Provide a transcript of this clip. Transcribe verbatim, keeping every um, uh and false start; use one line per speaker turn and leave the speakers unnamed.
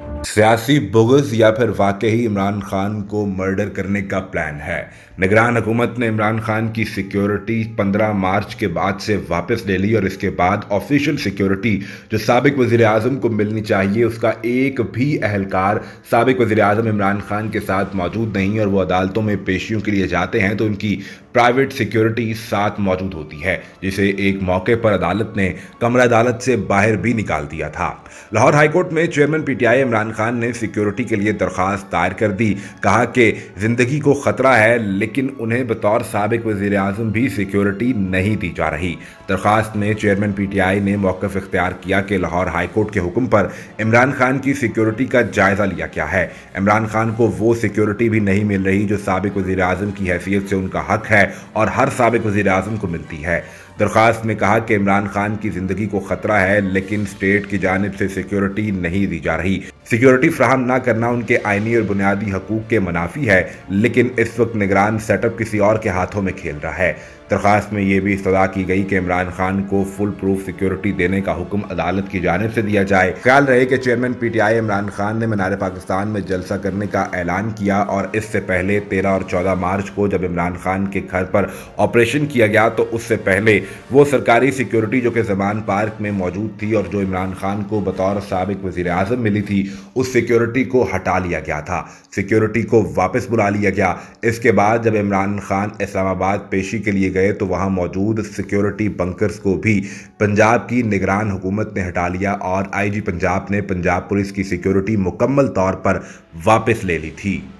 सियासी बुग़्ज़ या फिर वाकई इमरान खान को मर्डर करने का प्लान है। निगरान हुकूमत ने इमरान खान की सिक्योरिटी पंद्रह मार्च के बाद से वापस ले ली और इसके बाद ऑफिशियल सिक्योरिटी जो साबिक वज़ीर आज़म को मिलनी चाहिए उसका एक भी अहलकार साबिक वज़ीर आज़म इमरान खान के साथ मौजूद नहीं और वो अदालतों में पेशियों के लिए जाते हैं तो उनकी प्राइवेट सिक्योरिटी साथ मौजूद होती है, जिसे एक मौके पर अदालत ने कमरा अदालत से बाहर भी निकाल दिया था। लाहौर हाईकोर्ट में चेयरमैन पीटीआई इमरान खान ने सिक्योरिटी के लिए दरख्वास्त दायर कर दी। कहा कि जिंदगी को खतरा है लेकिन उन्हें बतौर साबिक वज़ीर आज़म भी सिक्योरिटी नहीं दी जा रही। दरख्वास्त में चेयरमैन पीटीआई ने मौक़िफ़ इख्तियार किया कि लाहौर हाईकोर्ट के हुक्म पर इमरान खान की सिक्योरिटी का जायज़ा लिया गया है। इमरान खान को वो सिक्योरिटी भी नहीं मिल रही जो साबिक वज़ीर आज़म की हैसियत से उनका हक है और हर साबिक वज़ीर आज़म को मिलती है। दरख्वास्त में कहा कि इमरान खान की जिंदगी को खतरा है लेकिन स्टेट की जानिब से सिक्योरिटी नहीं दी जा रही। सिक्योरिटी फ्राहम न करना उनके आईनी और बुनियादी हकूक के मुनाफी है लेकिन इस वक्त निगरान सेटअप किसी और के हाथों में खेल रहा है। दरख्वास्त में यह भी इस्तदा की गई कि इमरान खान को फुल प्रूफ सिक्योरिटी देने का हुक्म अदालत की जानिब से दिया जाए। ख्याल रहे कि चेयरमैन पीटीआई इमरान खान ने मीनार पाकिस्तान में जलसा करने का ऐलान किया और इससे पहले तेरह और चौदह मार्च को जब इमरान खान के घर पर ऑपरेशन किया गया तो उससे पहले वो सरकारी सिक्योरिटी जो कि जमान पार्क में मौजूद थी और जो इमरान खान को बतौर साबिक वज़ीर आज़म मिली थी उस सिक्योरिटी को हटा लिया गया था। सिक्योरिटी को वापस बुला लिया गया। इसके बाद जब इमरान खान इस्लामाबाद पेशी के लिए गए तो वहां मौजूद सिक्योरिटी बंकर्स को भी पंजाब की निगरान हुकूमत ने हटा लिया और आईजी पंजाब ने पंजाब पुलिस की सिक्योरिटी मुकम्मल तौर पर वापस ले ली थी।